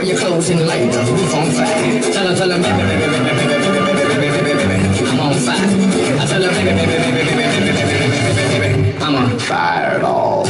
wear your clothes and light the roof on fire. Tell her, baby, I'm on fire. I tell her, baby, I'm on fire at all.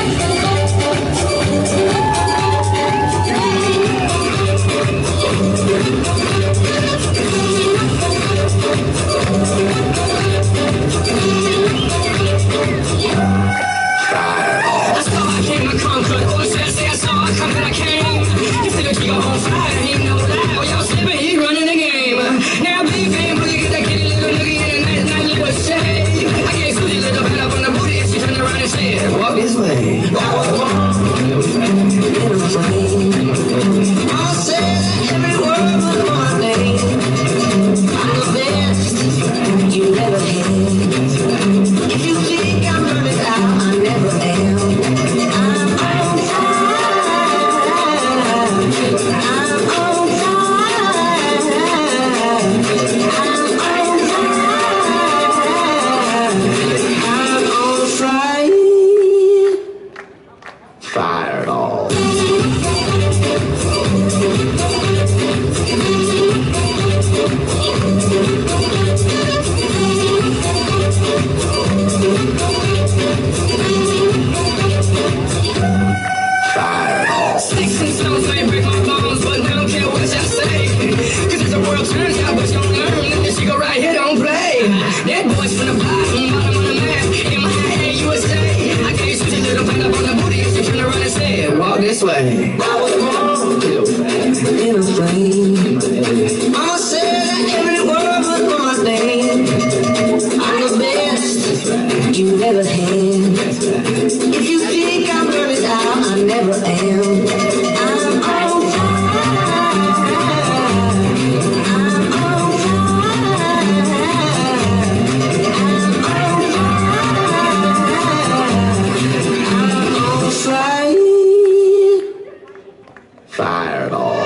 Walk this way. I'll say every word with my name. I'm the best you ever had. If you think I'm running out, I never am. I'm on fire. I'm on fire. I'm on fire. Fire at all. Sticks and stones may break my bones, but I don't care what y'all say. Cause as the world turns out, what you gon' learn that this shit right here don't play. That boy's from the bottom on the map. In my head, USA. I gave you such a little bit up on the booty, and she turned around and said, walk this way. I was born in a flame. Mama said that every word was my name. I'm the best you ever had. If you think I'm burning out, I never am. I'm on fire. I'm on fire. I'm on fire. Fire at all.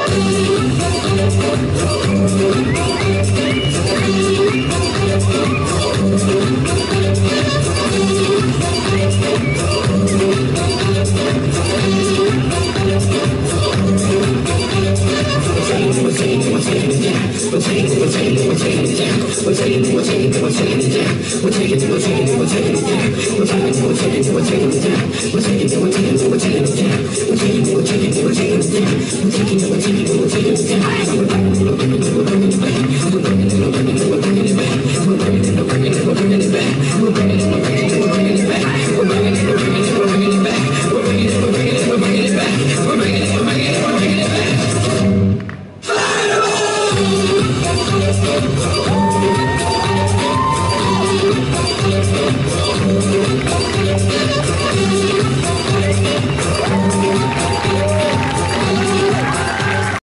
Fire!